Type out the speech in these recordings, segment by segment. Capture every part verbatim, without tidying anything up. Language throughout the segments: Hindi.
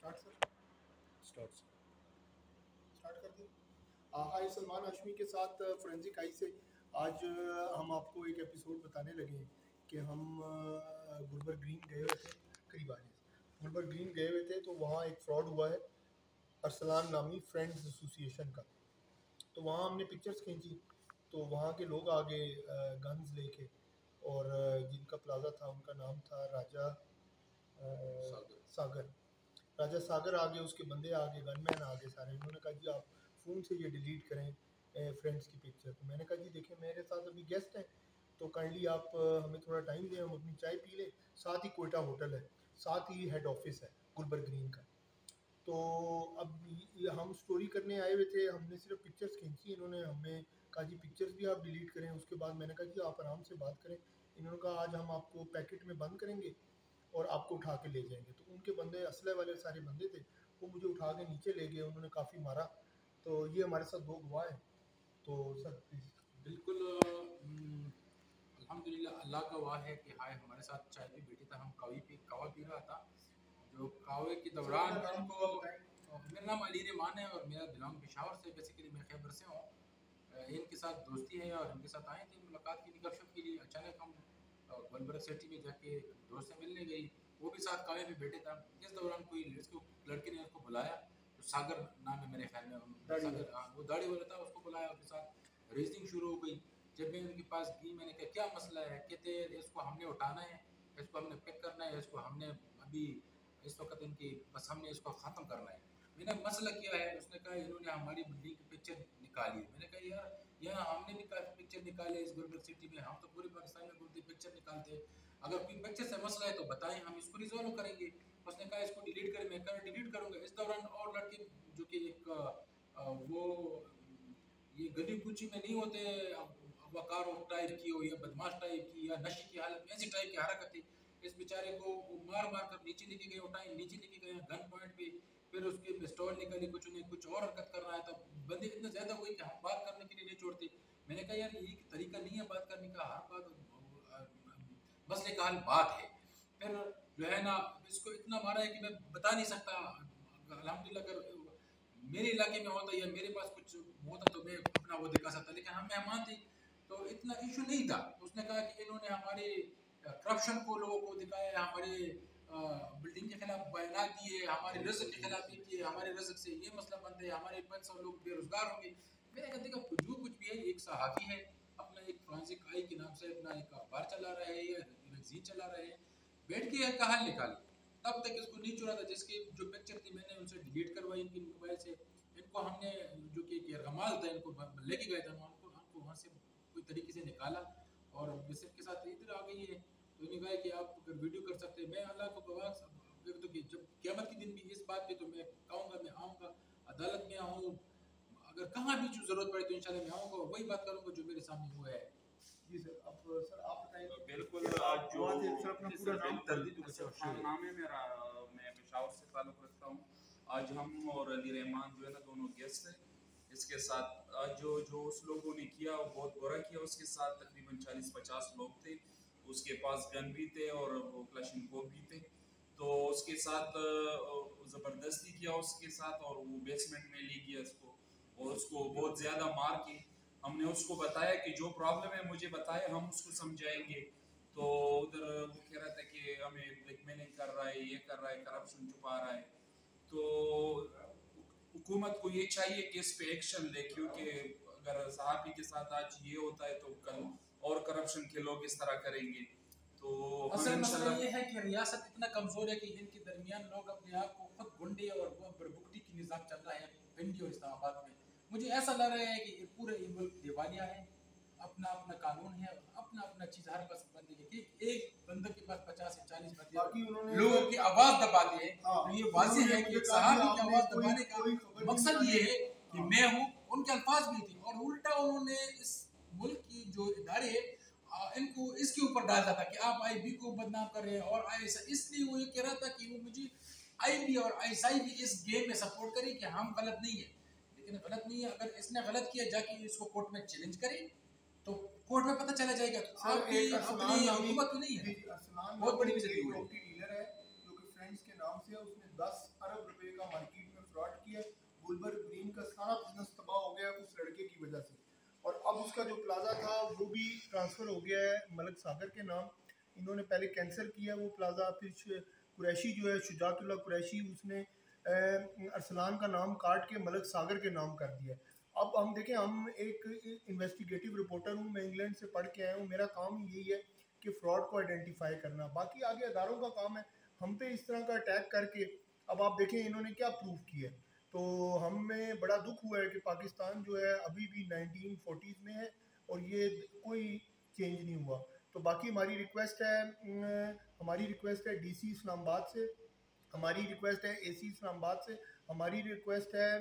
स्टार्ट सर स्टार्ट स्टार्ट कर दें। हाय, सलमान हाशमी के साथ फोरेंसिक आई से आज अ, हम आपको एक एपिसोड बताने लगे हैं कि हम अ, गुलबर्ग ग्रीन गए हुए थे। करीब आ जाए। गुलबर्ग ग्रीन गए हुए थे तो वहाँ एक फ्रॉड हुआ है अरसलान नामी फ्रेंड्स एसोसिएशन का। तो वहाँ हमने पिक्चर्स खींची तो वहाँ के लोग आगे गन्स लेके और अ, जिनका प्लाजा था उनका नाम था राजा अ, सागर सागर राजा सागर आगे, उसके बंदे आगे, गनमैन आगे सारे। उन्होंने कहा जी आप फ़ोन से ये डिलीट करें फ्रेंड्स की पिक्चर। तो मैंने कहा जी देखिए मेरे साथ अभी गेस्ट हैं तो काइंडली आप अ, हमें थोड़ा टाइम दें, हम अपनी चाय पी लें। साथ ही कोयटा होटल है, साथ ही हेड ऑफिस है गुलबर्ग ग्रीन का। तो अब ये हम स्टोरी करने आए हुए थे, हमने सिर्फ पिक्चर्स खींची। इन्होंने हमें कहा जी पिक्चर्स भी आप डिलीट करें। उसके बाद मैंने कहा जी आप आराम से बात करें। इन्होंने कहा आज हम आपको पैकेट में बंद करेंगे और आपको उठा के ले जाएंगे। तो उनके बंदे असले वाले सारे बंदे थे, वो मुझे उठा के नीचे ले गए। उन्होंने काफ़ी मारा। तो ये हमारे साथ दो गवाह हैं। तो सर प्लीज़। बिल्कुल। अम, अल्हम्दुलिल्लाह अल्लाह का वाह है कि हाय हमारे साथ चाय भी बैठी था। हम कावी पी कावा पी रहा था। जो कावे के दौरान सर, नाम इनको पूरा बताएं। मेरा नाम अली रहमान है और मेरा बिलोंग पेशावर से, बेसिकली मैं खैबर से हूँ। अ, इनके साथ दोस्ती है और इनके साथ आए थे मुलाकात की गपशप के लिए। अचानक हम अ, गुलबर्ग सिटी में जाके दोस्त से मिलने गई, वो भी साथ कावे पे बैठे था। इस दौरान कोई लड़के लड़के ने उसको बुलाया, तो सागर नाम है मेरे ख्याल में, उन- दाढ़ी सागर, वाला। हाँ, वो दाढ़ी वाला था। उसको बुलाया, उसके साथ रीजनिंग शुरू हो गई। जब मैं उनके पास गई, मैंने कहा क्या मसला है? कहते इसको हमने उठाना है, इसको हमने पिक करना है, इसको हमने अभी इस वक्त इनकी बस हमने इसको ख़त्म करना है। मैंने मसला किया है। उसने कहा इन्होंने हमारी बिल्डिंग की पिक्चर निकाली है। मैंने कहा यार यहाँ हमने भी काफ़ी पिक्चर निकाले इस गुलबर्ग सिटी में, हम तो पूरे पाकिस्तान में घूमते पिक्चर निकालते हैं। अगर कोई पिक्चर से मसला है तो बताएं, हम इसको रिजॉल्व करेंगे। उसने कहा इसको डिलीट करें। मैं कहा डिलीट करूँगा। इस दौरान और लड़के जो कि एक अ, वो ये गली कूची में नहीं होते, वकार टाइप की हो या बदमाश टाइप की या नशे की हालत में ऐसी टाइप की हरकत थी। इस बेचारे को वो मार मार कर नीचे लेके गए, उठाए नीचे लेके गए गन पॉइंट पे। फिर उसके पिस्तौल निकाली, कुछ उन्हें कुछ और हरकत कर रहा है। तब बंदे इतने ज़्यादा हुए कि हम बात करने के लिए नहीं छोड़ते। मैंने कहा यार ये तरीका नहीं है बात करने का, हर बात मसले का हल बात है। फिर जो है ना इसको इतना मारा है कि मैं बता नहीं सकता। अल्हम्दुलिल्लाह अगर मेरे इलाके में होता या मेरे पास कुछ होता तो मैं अपना वो दिखा सकता, लेकिन हम मेहमान थे तो इतना इशू नहीं था। उसने कहा कि इन्होंने हमारे करप्शन को लोगों को दिखाया, हमारे बिल्डिंग के खिलाफ बयान दिए, हमारे रिज्क के खिलाफ भी किए, हमारे रिज्क से ये मसला बनता है, हमारे पाँच सौ लोग बेरोजगार होंगे। मैंने कहा देखा जो कुछ भी है, एक सहाफ़ी है, अपना एक फोरेंसिक आई के नाम से अपना एक अखबार चला रहा है या मैगजीन चला रहे हैं, बैठ के का हल निकाले। तब तक इसको नहीं चुरा था। जिसकी जो पिक्चर थी मैंने उनसे डिलीट करवाई इनकी मोबाइल से। इनको हमने जो कि यरगमाल था, इनको लेके गए थे, उनको हमको वहाँ से कोई तरीके से निकाला और मिस्र के साथ इधर आ गई है। तो इन्होंने कहा कि आप अगर वीडियो कर सकते हैं, मैं अल्लाह को गवाह एक तो कि जब क़यामत के दिन भी इस बात पे तो मैं कहूँगा, मैं आऊँगा अदालत में आऊँ, अगर कहाँ भी जो ज़रूरत पड़े तो इंशाल्लाह मैं आऊँगा, वही बात करूँगा जो मेरे सामने हुआ है। जी सर, अब सर आप बताएं। बिल्कुल। आज जो सर अपना जी पूरा सर, नाम बिल्कुल तर्दी तो कुछ असद खान नाम है मेरा, मैं पेशावर से ताल्लुक़ रखता हूँ। आज हम और अली रहमान जो है ना दोनों गेस्ट हैं। इसके साथ आज जो जो उस लोगों ने किया वो बहुत बुरा किया। उसके साथ तकरीबन चालीस पचास लोग थे। उसके पास गन भी थे और वो क्लशिनकोव भी थे। तो उसके साथ ज़बरदस्ती किया उसके साथ और वो बेसमेंट में ले गया उसको और उसको बहुत ज़्यादा मार के हमने उसको बताया कि जो प्रॉब्लम है मुझे बताए, हम उसको समझाएंगे। तो उधर वो कह रहा था कि हमें ब्लैकमेलिंग कर रहा है, ये कर रहा है, करप्शन छुपा रहा है। तो हुकूमत को ये चाहिए कि इस पे एक्शन ले, क्योंकि अगर सहाफ़ी के साथ आज ये होता है तो कल और करप्शन के लोग इस तरह करेंगे। तो असल मसला ये है कि रियासत इतना कमजोर है कि इनके दरमियान लोग अपने आप को खुद गुंडे और वो बरबुकटी की निज़ाम चल रहा है पिंडी और इस्लामाबाद में। मुझे ऐसा लग रहा है कि ये पूरे ये मुल्क दिवालिया है, अपना अपना कानून है, अपना अपना चीज़ हर पास बंदे के कि एक बंदे के पास पचास से चालीस बंदे लोगों की आवाज़ दबाते हैं। तो ये वाज़ेह है कि सहाफ़ी की आवाज़ दबाने का मकसद ये है कि मैं हूँ। उनके अल्फाज भी थे और उल्टा उन्होंने इस मुल्क की जो इदारे इनको इसके ऊपर डालता था कि आप आईबी को बदनाम कर रहे हैं और आईएसआई, इसलिए वो ये कह रहा था कि वो मुझे आईबी और आईएसआई भी इस गेम में सपोर्ट करें कि हम गलत नहीं है। लेकिन गलत नहीं है, अगर इसने गलत किया जाके इसको कोर्ट में चैलेंज करें तो कोर्ट में पता चला जाएगा। तो आपकी अपनी हुकूमत तो नहीं है, बहुत बड़ी बेइज्जती हुई है। डीलर है जो कि फ्रेंड्स के नाम नाम से है, उसने दस अरब रुपए का मार्केट में फ्रॉड किया है। गुलबर्ग ग्रीन का सारा बिजनेस तबाह हो गया है उस लड़के की वजह से। और अब उसका जो प्लाजा था वो भी ट्रांसफ़र हो गया है मलक सागर के नाम। इन्होंने पहले कैंसिल किया वो प्लाजा, फिर कुरैशी जो है शुजातुल्लाह कुरैशी, उसने अरसलान का नाम काट के मलक सागर के नाम कर दिया। अब हम देखें, हम एक इन्वेस्टिगेटिव रिपोर्टर हूँ, मैं इंग्लैंड से पढ़ के आया हूँ, मेरा काम यही है कि फ़्रॉड को आइडेंटिफाई करना, बाकी आगे अदारों का काम है हम पे इस तरह का अटैक करके। अब आप देखें इन्होंने क्या प्रूव किया है, तो हमें बड़ा दुख हुआ है कि पाकिस्तान जो है अभी भी नाइनटीन फोर्टीज़ में है और ये कोई चेंज नहीं हुआ। तो बाकी हमारी रिक्वेस्ट है हमारी रिक्वेस्ट है डीसी इस्लामाबाद से, हमारी रिक्वेस्ट है एसी इस्लामाबाद से, हमारी रिक्वेस्ट है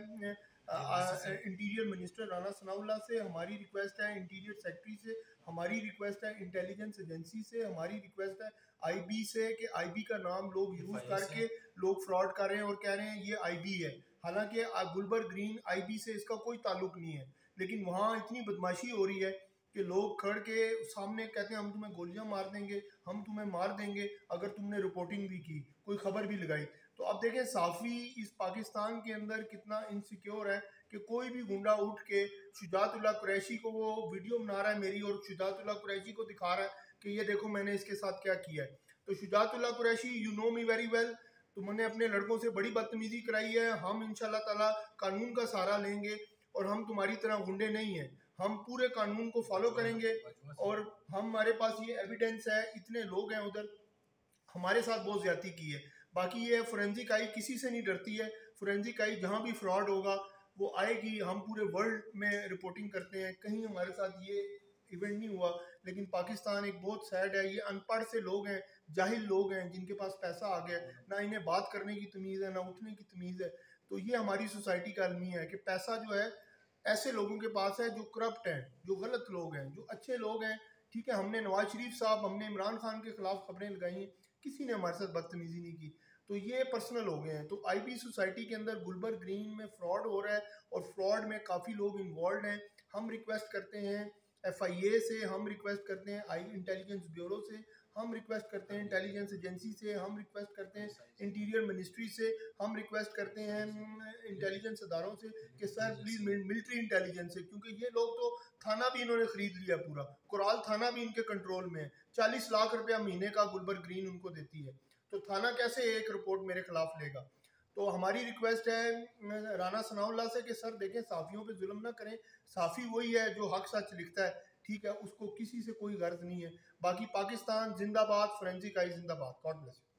इंटीरियर मिनिस्टर राना सनाउल्लाह से, हमारी रिक्वेस्ट है इंटीरियर सेक्रेटरी से, हमारी रिक्वेस्ट है इंटेलिजेंस एजेंसी से, हमारी रिक्वेस्ट है आईबी से कि आईबी का नाम लोग यूज़ करके लोग फ्रॉड कर रहे हैं और कह रहे हैं ये आईबी है, हालांकि गुलबर्ग ग्रीन आईबी से इसका कोई ताल्लुक नहीं है। लेकिन वहाँ इतनी बदमाशी हो रही है कि लोग खड़ के सामने कहते हैं हम तुम्हें गोलियां मार देंगे, हम तुम्हें मार देंगे अगर तुमने रिपोर्टिंग भी की, कोई खबर भी लगाई। तो अब देखें साफ़ी इस पाकिस्तान के अंदर कितना इनसिक्योर है कि कोई भी गुंडा उठ के शुजातुल्लाह कुरैशी को वो वीडियो बना रहा है मेरी और शुजातुल्लाह कुरैशी को दिखा रहा है कि ये देखो मैंने इसके साथ क्या किया है। तो Shujatullah Qureshi, you know me very well, तुमने अपने लड़कों से बड़ी बदतमीजी कराई है, हम इंशाल्लाह ताला कानून का सहारा लेंगे और हम तुम्हारी तरह गुंडे नहीं हैं, हम पूरे कानून को फॉलो करेंगे और हमारे पास ये एविडेंस है, इतने लोग हैं उधर हमारे साथ बहुत ज्यादती की है। बाकी ये फोरेंसिक आई किसी से नहीं डरती है, फोरेंसिक आई जहाँ भी फ्रॉड होगा वो आएगी, हम पूरे वर्ल्ड में रिपोर्टिंग करते हैं, कहीं हमारे साथ ये इवेंट नहीं हुआ। लेकिन पाकिस्तान एक बहुत सैड है, ये अनपढ़ से लोग हैं, जाहिल लोग हैं जिनके पास पैसा आ गया, ना इन्हें बात करने की तमीज़ है ना उठने की तमीज़ है। तो ये हमारी सोसाइटी का अलमी है कि पैसा जो है ऐसे लोगों के पास है जो करप्ट हैं, जो गलत लोग हैं, जो अच्छे लोग हैं। ठीक है, हमने नवाज शरीफ साहब, हमने इमरान खान के खिलाफ खबरें लगाई हैं, किसी ने हमारे साथ बदतमीजी नहीं की, तो ये पर्सनल हो गए हैं। तो आईबी सोसाइटी के अंदर गुलबर्ग ग्रीन में फ्रॉड हो रहा है और फ्रॉड में काफ़ी लोग इन्वॉल्व हैं। हम रिक्वेस्ट करते हैं एफ आई ए से, हम रिक्वेस्ट करते हैं आई इंटेलिजेंस ब्यूरो से, हम रिक्वेस्ट करते हैं इंटेलिजेंस एजेंसी से, हम रिक्वेस्ट करते हैं इंटीरियर मिनिस्ट्री से, हम रिक्वेस्ट करते हैं इंटेलिजेंस अदारों से कि सर प्लीज़ मिलिट्री इंटेलिजेंस से, क्योंकि ये लोग तो थाना भी इन्होंने ख़रीद लिया, पूरा कोराल थाना भी इनके कंट्रोल में है, चालीस लाख रुपया महीने का गुलबर्ग ग्रीन उनको देती है, तो थाना कैसे एक रिपोर्ट मेरे खिलाफ लेगा। तो हमारी रिक्वेस्ट है राना सनाउल्लाह से कि सर देखें साफ़ियों पे जुल्म ना करें, साफ़ी वही है जो हक सच लिखता है, ठीक है, उसको किसी से कोई गर्ज नहीं है। बाकी पाकिस्तान जिंदाबाद, फोरेंसिक आई जिंदाबाद। God bless you.